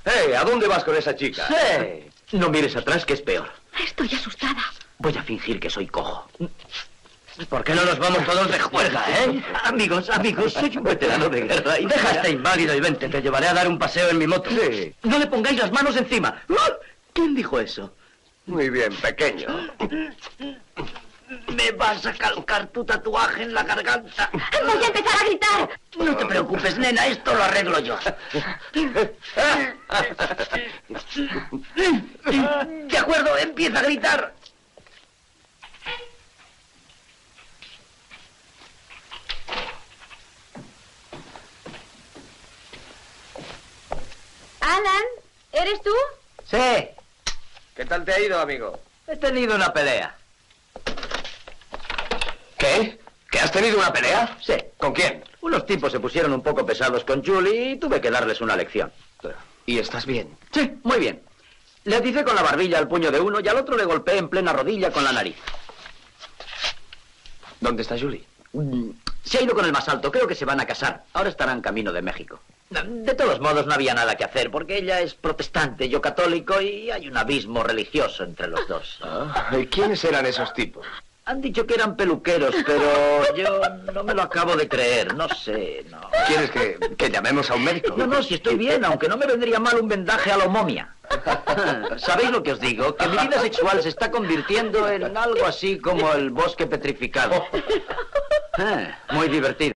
¿A dónde vas con esa chica? Sí. No mires atrás, que es peor. Estoy asustada. Voy a fingir que soy cojo. ¿Por qué no nos vamos todos de juerga, Amigos, soy un veterano de guerra y deja este inválido y vente, te llevaré a dar un paseo en mi moto. Sí. No le pongáis las manos encima. ¿Quién dijo eso? Muy bien, pequeño. Me vas a calcar tu tatuaje en la garganta. Voy a empezar a gritar. No te preocupes, nena, esto lo arreglo yo. De acuerdo, empieza a gritar. Alan, ¿eres tú? Sí, ¿Qué tal te ha ido, amigo? he tenido una pelea. ¿Qué? ¿Que has tenido una pelea? Sí. ¿Con quién? Unos tipos se pusieron un poco pesados con Julie y tuve que darles una lección. ¿Y estás bien? Sí, muy bien. Le aticé con la barbilla al puño de uno y al otro le golpeé en plena rodilla con la nariz. ¿Dónde está Julie? Se ha ido con el más alto, creo que se van a casar. Ahora estarán camino de México. De todos modos, no había nada que hacer, porque ella es protestante, yo católico, y hay un abismo religioso entre los dos. ¿Y quiénes eran esos tipos? Han dicho que eran peluqueros, pero yo no me lo acabo de creer, no sé, no. ¿Quieres que llamemos a un médico? No, si estoy bien, aunque no me vendría mal un vendaje a la momia. ¿Sabéis lo que os digo? Que mi vida sexual se está convirtiendo en algo así como el bosque petrificado. Muy divertido.